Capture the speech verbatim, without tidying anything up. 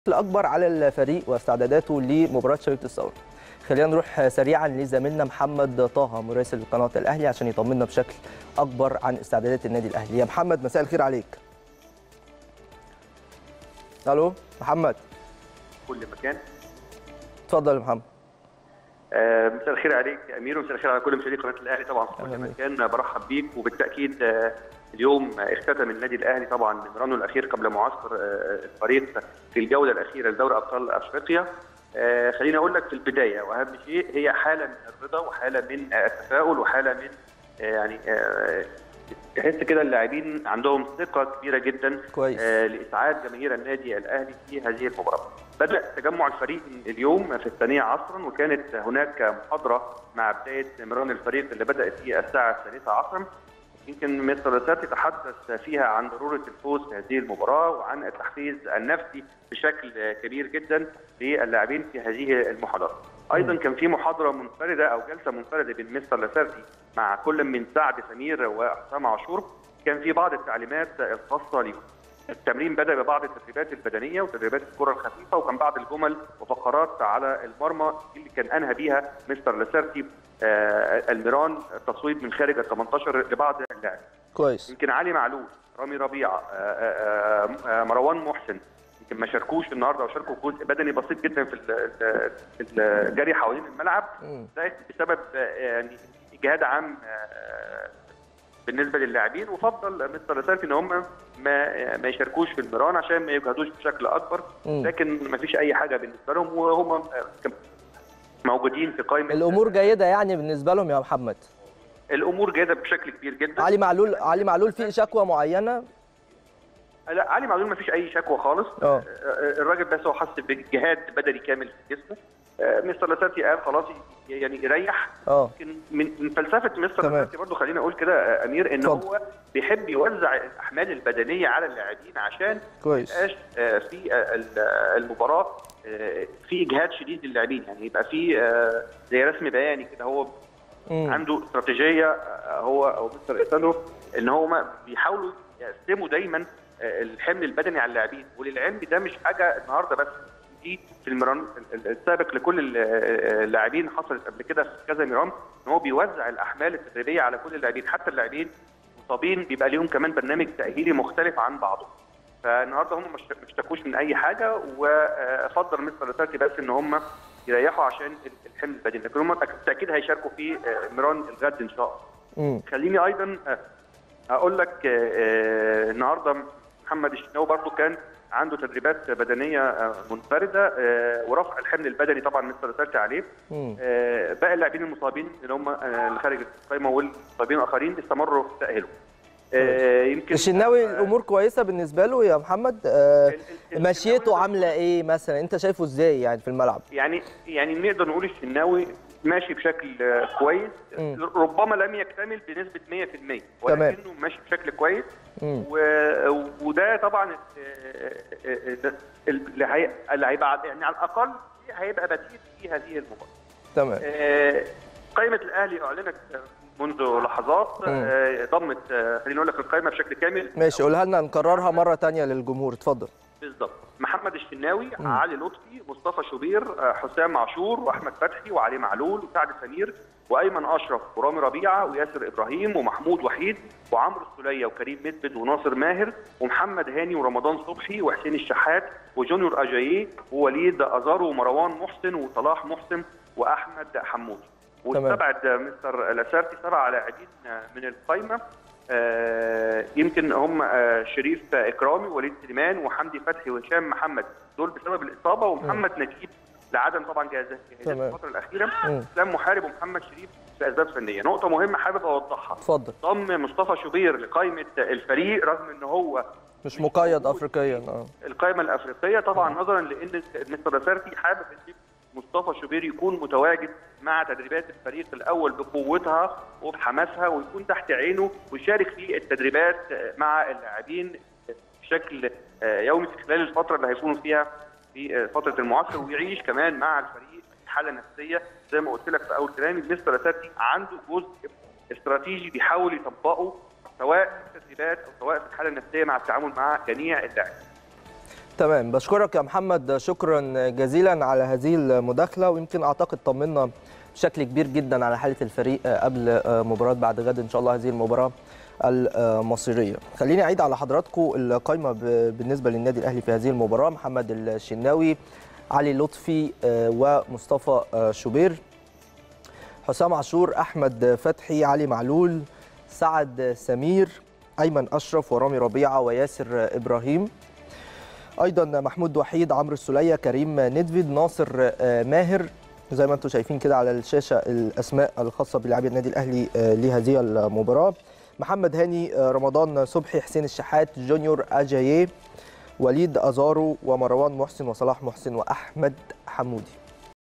الأكبر على الفريق واستعداداته لمباراة شريط الثورة. خلينا نروح سريعا لزميلنا محمد طه مراسل قناة الأهلي عشان يطمنا بشكل أكبر عن استعدادات النادي الأهلي. يا محمد مساء الخير عليك. ألو محمد. كل مكان. اتفضل يا محمد. آه مساء الخير عليك يا أمير، ومساء الخير على كل مشاهدي قناة الأهلي طبعا في كل مكان. برحب بيك، وبالتأكيد آه اليوم اختتم النادي الاهلي طبعا مرانه الاخير قبل معسكر الفريق في الجوله الاخيره لدوري ابطال افريقيا. خليني اقول لك في البدايه، واهم شيء هي حاله من الرضا وحاله من التفاؤل وحاله من يعني تحس كده اللاعبين عندهم ثقه كبيره جدا كويس. لاسعاد جماهير النادي الاهلي في هذه المباراه. بدأ تجمع الفريق اليوم في الثانيه عصرا، وكانت هناك محاضره مع بدايه مران الفريق اللي بدات في الساعه الثالثه عصرا. يمكن مستر لاسارتي تحدث فيها عن ضروره الفوز في هذه المباراه وعن التحفيز النفسي بشكل كبير جدا للاعبين في هذه المحاضره. ايضا كان في محاضره منفرده او جلسه منفرده بين مستر لاسارتي مع كل من سعد سمير وحسام عاشور. كان في بعض التعليمات الخاصه لهم. التمرين بدا ببعض التدريبات البدنيه وتدريبات الكره الخفيفه، وكان بعض الجمل وفقرات على المرمى اللي كان انهى بيها مستر لاسارتي آه المران التصويب من خارج ال ثمانية عشر لبعض اللاعبين. كويس. يمكن علي معلول، رامي ربيعه، آه آه مروان محسن يمكن ما شاركوش النهارده، وشاركوا جزء بدني بسيط جدا في في الجري حوالين الملعب. ده بسبب يعني اجهاد عام آه بالنسبه للاعبين، وفضل مستر لاسارتي ان هم ما ما يشاركوش في المران عشان ما يجهدوش بشكل اكبر. لكن ما فيش اي حاجه بالنسبه لهم، وهم موجودين في قائمه. الامور جيده يعني بالنسبه لهم يا محمد؟ الامور جيده بشكل كبير جدا. علي معلول علي معلول في شكوى معينه؟ لا، علي معلول ما فيش اي شكوى خالص. أوه. الراجل بس هو حس بجهاد بدني كامل في جسمه. مستر لاسارتي قال خلاص يعني يريح. اه لكن من فلسفه مستر لاسارتي برضه خلينا اقول كده امير ان فضل. هو بيحب يوزع الاحمال البدنيه على اللاعبين عشان ما يبقاش في المباراه في اجهاد شديد للاعبين، يعني يبقى في زي رسم بياني كده. هو مم. عنده استراتيجيه هو او مستر لاسارتي ان هو بيحاولوا يقسموا دايما الحمل البدني على اللاعبين. وللعلم ده مش حاجه النهارده بس، دي في المران السابق لكل اللاعبين حصلت قبل كده في كذا مران، ان هو بيوزع الاحمال التدريبيه على كل اللاعبين، حتى اللاعبين المصابين بيبقى ليهم كمان برنامج تاهيلي مختلف عن بعضه. فالنهارده هم ما اشتكوش من اي حاجه، وفضل مستر لاسارتي بس ان هم يريحوا عشان الحمل البدني، لكن هم بالتاكيد هيشاركوا في مران الغد ان شاء الله. خليني ايضا اقول لك النهارده محمد الشناوي برضو كان عنده تدريبات بدنيه منفرده ورفع الحمل البدني طبعا مستر لاسارتي عليه. باقي اللاعبين المصابين اللي هم اللي خارج القائمه والمصابين الاخرين استمروا في تاهيلهم. يمكن الشناوي الامور كويسه بالنسبه له يا محمد. مشيته عامله ايه مثلا؟ انت شايفه ازاي يعني في الملعب؟ يعني يعني نقدر نقول الشناوي ماشي بشكل كويس. م. ربما لم يكتمل بنسبه مية في المية، ولكنه ماشي بشكل كويس. و... وده طبعا اللي هي... اللي هيبقى يعني على الاقل هيبقى بديل في هذه المباراه. تمام. قائمه الاهلي اعلنت منذ لحظات، ضمت خليني اقول لك القائمه بشكل كامل. ماشي، قولها لنا نكررها مره ثانيه للجمهور. اتفضل. بالظبط. محمد الشناوي، م. علي لطفي، مصطفى شوبير، حسام عاشور، واحمد فتحي، وعلي معلول، وسعد سمير، وايمن اشرف، ورامي ربيعه، وياسر ابراهيم، ومحمود وحيد، وعمرو السوليه، وكريم مثبت، وناصر ماهر، ومحمد هاني، ورمضان صبحي، وحسين الشحات، وجونيور اجاييه، ووليد ازارو، ومروان محسن، وصلاح محسن، واحمد حمود. واستبعد مستر لاسارتي سبع لاعبين من القائمه. آه يمكن هم آه شريف اكرامي، ووليد سليمان، وحمدي فتحي، وهشام محمد، دول بسبب الاصابه، ومحمد م. نجيب لعدم طبعا جاهزيه في الفتره الاخيره. اسلام محارب ومحمد شريف لاسباب فنيه. نقطه مهمه حابب اوضحها. اتفضل. ضم مصطفى شوبير لقائمه الفريق رغم ان هو مش, مش مقيد افريقيا. اه القائمه الافريقيه طبعا م. نظرا لان مستر لاسارتي حابب ان مصطفى شوبير يكون متواجد مع تدريبات الفريق الاول بقوتها وبحماسها، ويكون تحت عينه ويشارك في التدريبات مع اللاعبين بشكل يومي في خلال الفتره اللي هيكونوا فيها في فتره المعسكر، ويعيش كمان مع الفريق حاله نفسيه زي ما قلت لك في اول كلامي. مستر لاسارتي عنده جزء استراتيجي بيحاول يطبقه سواء في التدريبات او سواء في الحاله النفسيه مع التعامل مع جميع اللاعبين. تمام، بشكرك يا محمد شكرا جزيلا على هذه المداخله، ويمكن اعتقد طمنا بشكل كبير جدا على حاله الفريق قبل مباراه بعد غد ان شاء الله، هذه المباراه المصيريه. خليني اعيد على حضراتكم القائمه بالنسبه للنادي الاهلي في هذه المباراه: محمد الشناوي، علي لطفي ومصطفى شوبير، حسام عاشور، احمد فتحي، علي معلول، سعد سمير، ايمن اشرف ورامي ربيعه وياسر ابراهيم، ايضا محمود وحيد، عمرو السوليه، كريم ندفيد، ناصر ماهر. زي ما انتم شايفين كده على الشاشه الاسماء الخاصه بلاعبي النادي الاهلي لهذه المباراه: محمد هاني، رمضان صبحي، حسين الشحات، جونيور اجاييه، وليد ازارو، ومروان محسن، وصلاح محسن، واحمد حمودي.